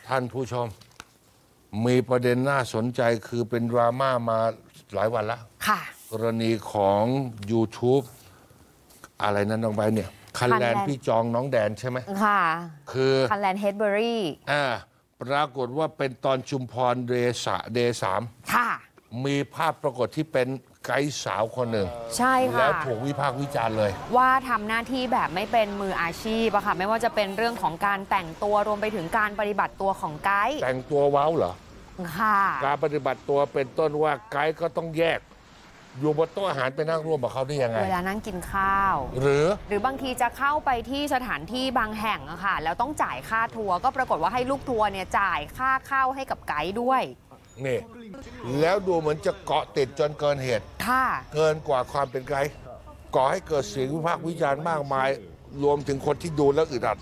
ท่านผู้ชมมีประเด็นน่าสนใจคือเป็นดราม่ามาหลายวันแล้วค่ะกรณีของ YouTube อะไรนั้นน้องใบเนี่ยคันแลนพี่จองน้องแดนใช่ไหมค่ะคือคันแลนเฮดเบอรี่ปรากฏว่าเป็นตอนชุมพรเดย์3ค่ะมีภาพปรากฏที่เป็นไกด์สาวคนหนึ่งใช่ค่ะแล้วถูกวิพากษ์วิจารณ์เลยว่าทำหน้าที่แบบไม่เป็นมืออาชีพอะค่ะไม่ว่าจะเป็นเรื่องของการแต่งตัวรวมไปถึงการปฏิบัติตัวของไกด์แต่งตัวว้าวเหรอค่ะการปฏิบัติตัวเป็นต้นว่าไกด์ก็ต้องแยกอยู่บนโต๊ะอาหารไปนั่งร่วมกับเขาได้ยังไงเวลานั่งกินข้าวหรือบางทีจะเข้าไปที่สถานที่บางแห่งอะค่ะแล้วต้องจ่ายค่าทัวร์ก็ปรากฏว่าให้ลูกทัวร์เนี่ยจ่ายค่าเข้าให้กับไกด์ด้วยนี่แล้วดูเหมือนจะเกาะติดจนเกินเหตุเกินกว่าความเป็นไกด์ก่อให้เกิดเสียงวิพากษ์วิจารณ์มากมายรวมถึงคนที่ดูแล้วอึดอัด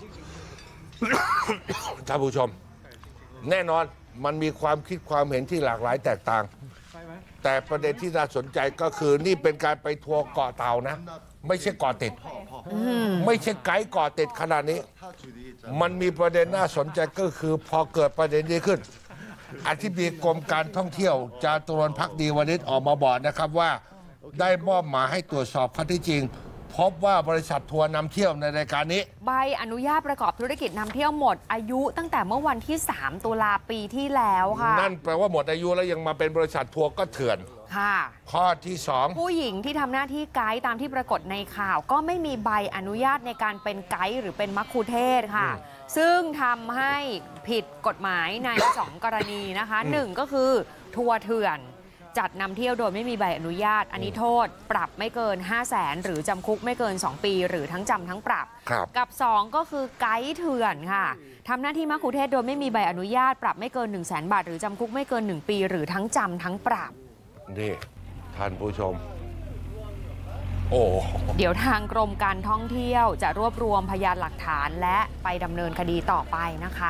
ท่านผู้ชมแน่นอนมันมีความคิดความเห็นที่หลากหลายแตกต่างแต่ประเด็นที่น่าสนใจก็คือนี่เป็นการไปทัวร์เกาะเต่านะไม่ใช่เกาะติดไม่ใช่ไกด์เกาะติดขนาดนี้มันมีประเด็นน่าสนใจก็คือพอเกิดประเด็นนี้ขึ้นอธิบดีกรมการท่องเที่ยวจาตุรนต์ภักดีวณิชออกมาบอกนะครับว่าได้มอบหมายให้ตรวจสอบข้อเท็จจริงพบว่าบริษัททัวร์นำเที่ยวในรายการนี้ใบอนุญาตประกอบธุรกิจนำเที่ยวหมดอายุตั้งแต่เมื่อวันที่3 ตุลาปีที่แล้วค่ะนั่นแปลว่าหมดอายุแล้วยังมาเป็นบริษัททัวร์ก็เถื่อนค่ะข้อที่2 ผู้หญิงที่ทำหน้าที่ไกด์ตามที่ปรากฏในข่าวก็ไม่มีใบอนุญาตในการเป็นไกด์หรือเป็นมัคคุเทศก์ค่ะซึ่งทำให้ผิดกฎหมายใน2 กรณีนะคะ1ก็คือทัวร์เถื่อนจัดนำเที่ยวโดยไม่มีใบอนุญาตอันนี้โทษปรับไม่เกิน 500,000 หรือจำคุกไม่เกิน2 ปีหรือทั้งจำทั้งปรับกับ2ก็คือไกด์เถื่อนค่ะทำหน้าที่มัคคุเทศก์โดยไม่มีใบอนุญาตปรับไม่เกิน 100,000 บาทหรือจำคุกไม่เกิน1 ปีหรือทั้งจำทั้งปรับนี่ท่านผู้ชมโอ้เดี๋ยวทางกรมการท่องเที่ยวจะรวบรวมพยานหลักฐานและไปดำเนินคดีต่อไปนะคะ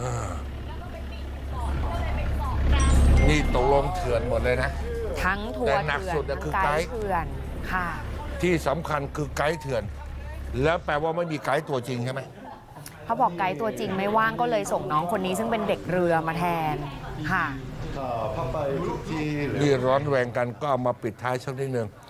นี่ตกลงเถื่อนหมดเลยนะทั้งทัวร์เถื่อนทั้งไกด์เถื่อนค่ะที่สำคัญคือไกด์เถื่อนแล้วแปลว่าไม่มีไกด์ตัวจริงใช่ไหมเขาบอกไกด์ตัวจริงไม่ว่างก็เลยส่งน้องคนนี้ซึ่งเป็นเด็กเรือมาแทนค่ะนี่ร้อนแรงกันก็เอามาปิดท้ายสักนิดนึง